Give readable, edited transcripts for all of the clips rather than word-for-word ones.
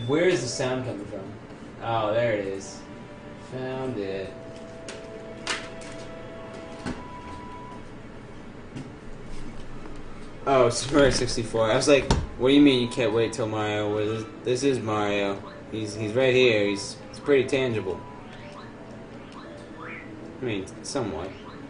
Where is the sound coming from? Oh, there it is. Found it. Oh, Super Mario 64. I was like, what do you mean you can't wait till Mario? Well, this is Mario. He's right here. He's pretty tangible. I mean, somewhat.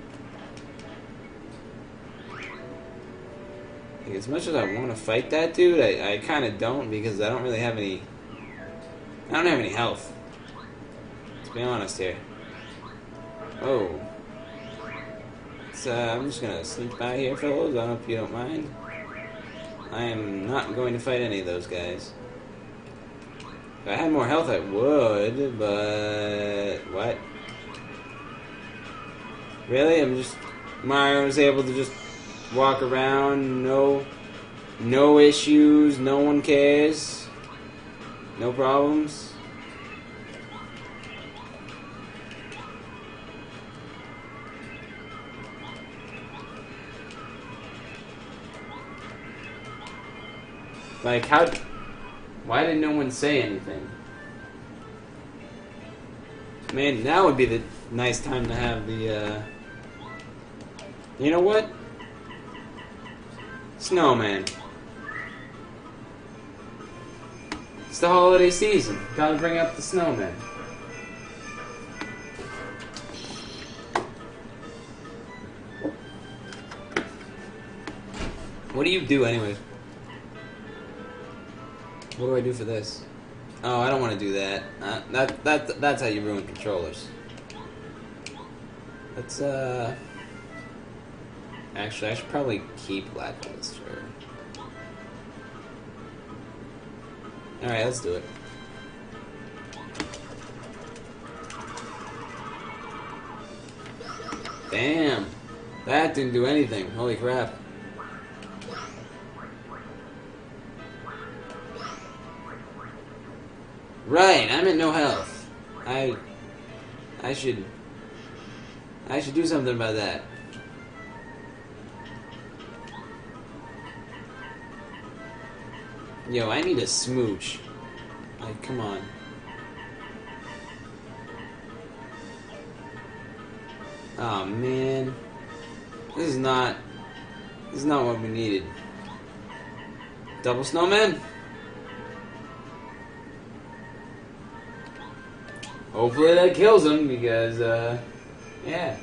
Like, as much as I want to fight that dude, I kind of don't because I don't really have any... I don't have any health. Let's be honest here. Oh. So, I'm just gonna sneak by here, fellas. I hope you don't mind. I am not going to fight any of those guys. If I had more health, I would, but... What? Really? Mario was able to just walk around, no issues, no one cares, no problems. Like, why did no one say anything? Man, now would be the nice time to have the, you know what? Snowman. It's the holiday season. Gotta bring up the snowman. What do you do anyways? What do I do for this? Oh, I don't want to do that. That's how you ruin controllers. Let's, actually, I should probably keep Black Holes, sure. Alright, let's do it. Damn! That didn't do anything. Holy crap. Right, I'm at no health. I should do something about that. Yo, I need a smooch. Like, come on. Oh man. This is not what we needed. Double snowman? Hopefully that kills him because yeah.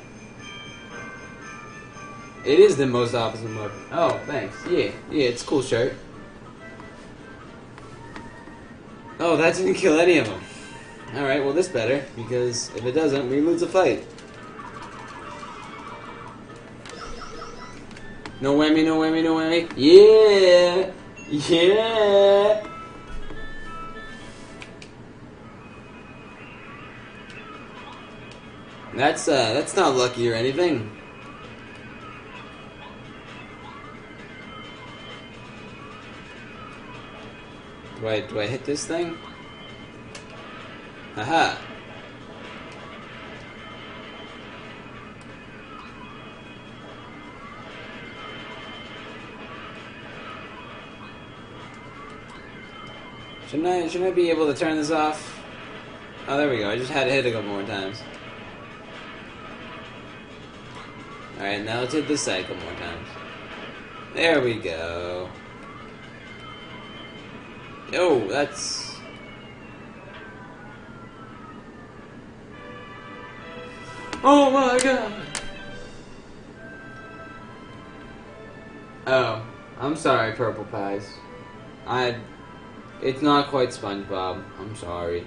It is the most opposite mode. Oh, thanks. Yeah, it's a cool shirt. Oh, that didn't kill any of them. Alright, well this better, because if it doesn't, we lose the fight. No whammy, no whammy, no whammy. Yeah! Yeah! That's not lucky or anything. Do I hit this thing? Aha! Shouldn't I be able to turn this off? Oh, there we go. I just had to hit it a couple more times. Alright, now let's hit this side a couple more times. There we go. Oh, that's... Oh my god! Oh, I'm sorry, Purple Pies. It's not quite SpongeBob. I'm sorry.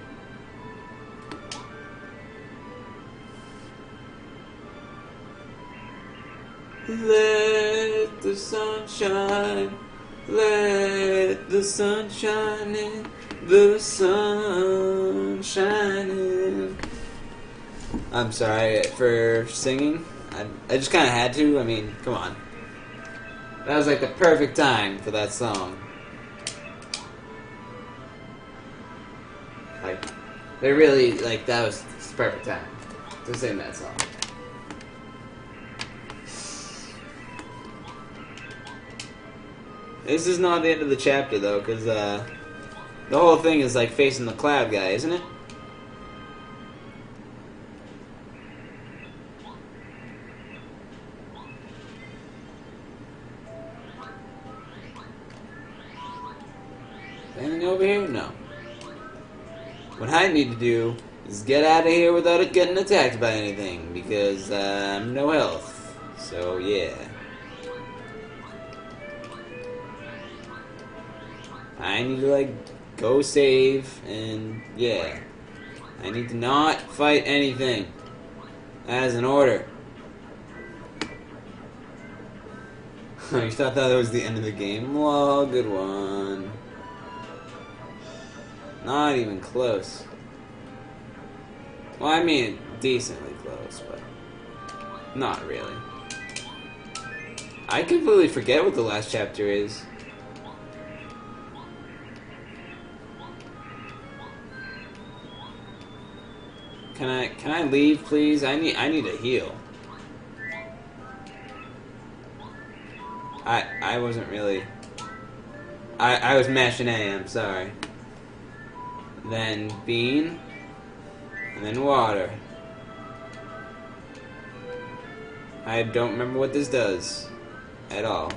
Let the sun shine. Let the sun shine in. The sun shining. I'm sorry for singing. I just kind of had to. I mean, come on. That was like the perfect time for that song. Like, they really, like, that was the perfect time to sing that song. This is not the end of the chapter, though, because, The whole thing is like facing the cloud guy, isn't it? Anything over here? No. What I need to do is get out of here without it getting attacked by anything, because I'm no health. So yeah. I need to like go save, and yeah. I need to not fight anything. As an order. You thought that was the end of the game? Well, good one. Not even close. Well, I mean, decently close, but not really. I completely forget what the last chapter is. Can I leave, please? I need a heal. I wasn't really. I was mashing A. I'm sorry. Then bean, and then water. I don't remember what this does at all.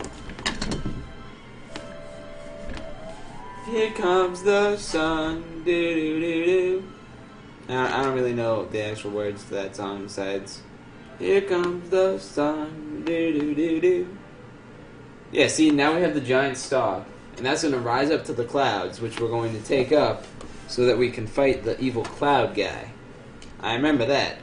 Here comes the sun. Do do do do. I don't really know the actual words to that song besides "Here comes the sun." Do do do do. Yeah, see, now we have the giant stalk, and that's going to rise up to the clouds, which we're going to take up so that we can fight the evil cloud guy. I remember that.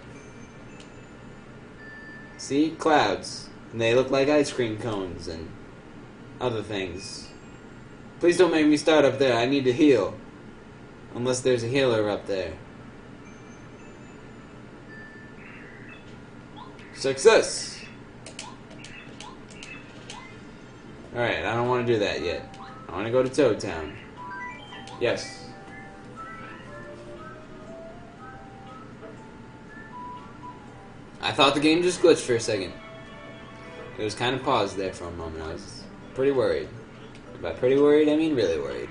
See? Clouds. And they look like ice cream cones and other things. Please don't make me start up there. I need to heal. Unless there's a healer up there. Success! Alright, I don't want to do that yet. I want to go to Toad Town. Yes. I thought the game just glitched for a second. It was kind of paused there for a moment. I was pretty worried. By pretty worried, I mean really worried.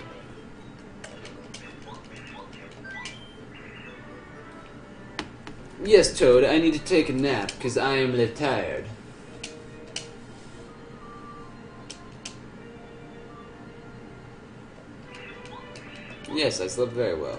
Yes, Toad, I need to take a nap, because I am a little tired. Yes, I slept very well.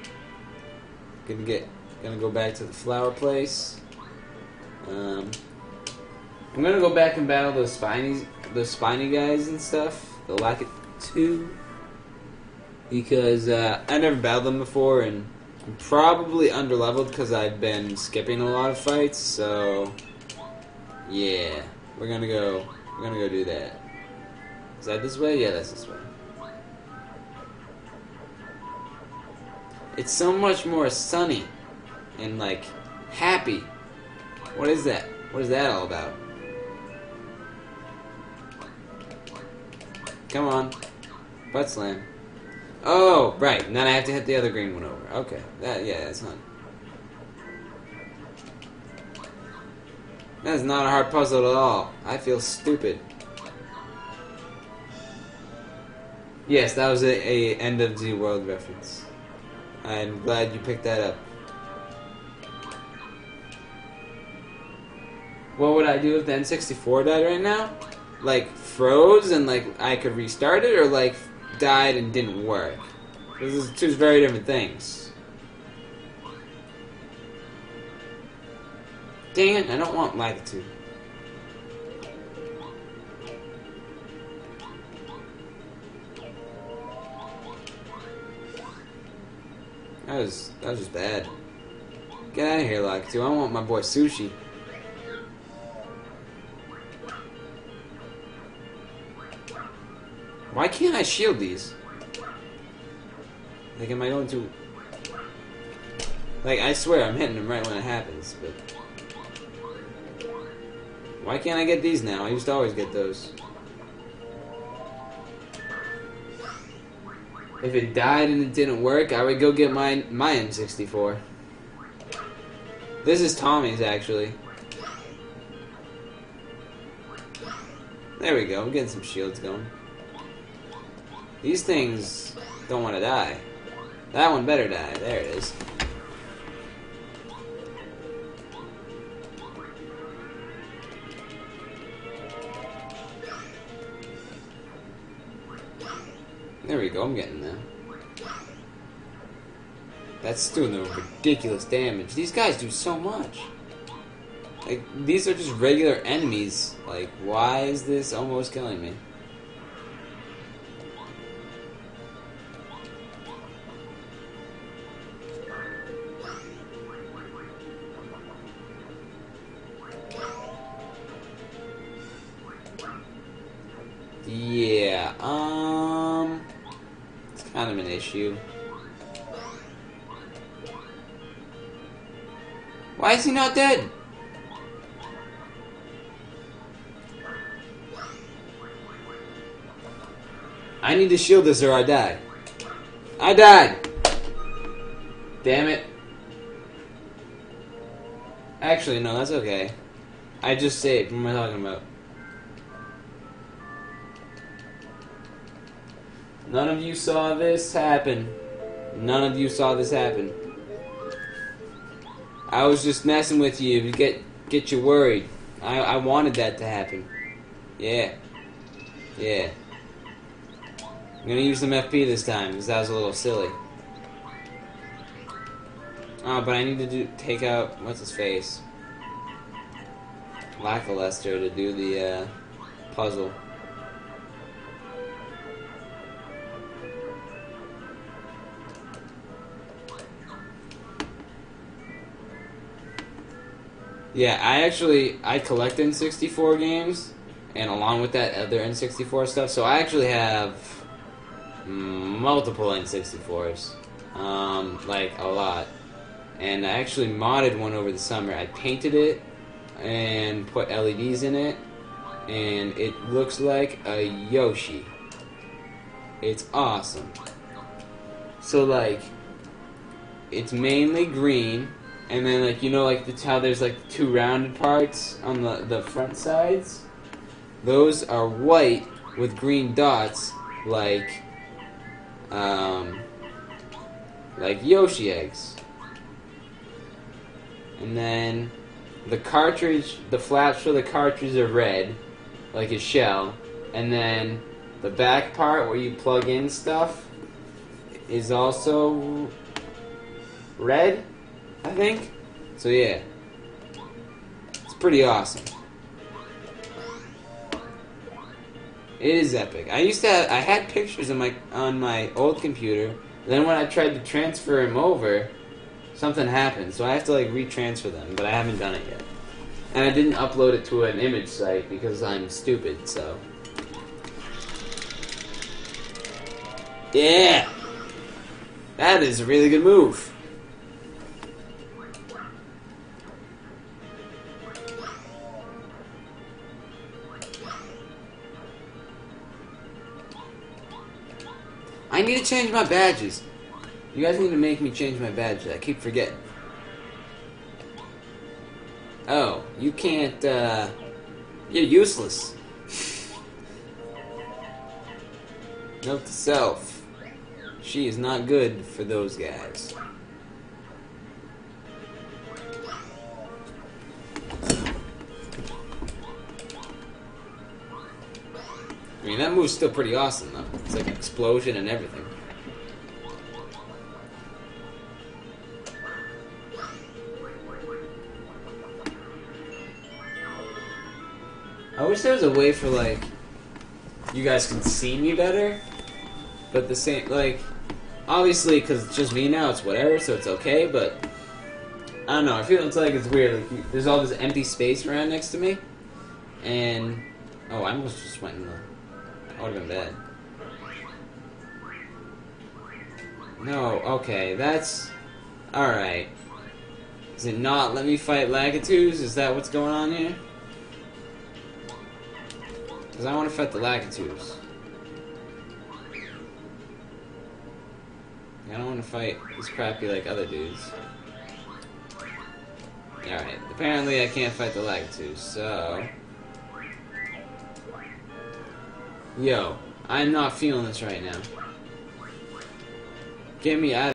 Gonna go back to the flower place. I'm gonna go back and battle those spiny guys and stuff. The Lakitu 2. Because I never battled them before, and I'm probably underleveled because I've been skipping a lot of fights. So yeah, we're gonna go do that. Is that this way? Yeah, that's this way. It's so much more sunny and like happy. What is that? What is that all about? Come on. Butt slam. Oh, right. And then I have to hit the other green one over. Okay. That's not... That is not a hard puzzle at all. I feel stupid. Yes, that was a End of the World reference. I'm glad you picked that up. What would I do if the N64 died right now? Like, froze and, like, I could restart it, or, like, died and didn't work? Those are two very different things. Dang it, I don't want Lakitu. That was just bad. Get out of here, Lakitu. I want my boy Sushi. Why can't I shield these? Like, am I going to... Like, I swear I'm hitting them right when it happens, but... Why can't I get these now? I used to always get those. If it died and it didn't work, I would go get my N64. This is Tommy's, actually. There we go. I'm getting some shields going. These things don't want to die. That one better die. There it is. There we go, I'm getting there. That's doing the ridiculous damage. These guys do so much. Like, these are just regular enemies. Like, why is this almost killing me? Yeah, it's kind of an issue. Why is he not dead? I need to shield this or I die. I died! Damn it. Actually, no, that's okay. I just saved. What am I talking about? None of you saw this happen. None of you saw this happen. I was just messing with you to get you worried. I wanted that to happen. Yeah. Yeah. I'm gonna use some FP this time, because that was a little silly. Oh, but I need to take out, what's his face? Lackluster to do the puzzle. Yeah, I collect N64 games, and along with that, other N64 stuff. So I actually have multiple N64s, like a lot. And I actually modded one over the summer. I painted it and put LEDs in it, and it looks like a Yoshi. It's awesome. So like, it's mainly green. And then, like, you know, like, how there's, like, the two rounded parts on the front sides? Those are white with green dots, like Yoshi eggs. And then, the cartridge, the flaps for the cartridge are red, like a shell. And then, the back part where you plug in stuff is also red, I think. So yeah, it's pretty awesome. It is epic. I had pictures on my old computer. Then when I tried to transfer him over, something happened. So I have to like retransfer them, but I haven't done it yet. And I didn't upload it to an image site because I'm stupid. So yeah, that is a really good move. I need to change my badges. You guys need to make me change my badges. I keep forgetting. Oh, you can't, you're useless. Note to self. She is not good for those guys. I mean, that move's still pretty awesome, though. It's like an explosion and everything. I wish there was a way for, like, you guys could see me better. But the same, like, obviously, because it's just me now, it's whatever, so it's okay, but I don't know, I feel like it's weird. Like, there's all this empty space around next to me, and, oh, I almost just went in the... That would have been bad. No, okay, that's... Alright. Does it not let me fight Lakitus? Is that what's going on here? Because I want to fight the Lakitus. I don't want to fight this crappy like other dudes. Alright, apparently I can't fight the Lakitus, so... Yo, I'm not feeling this right now. Get me out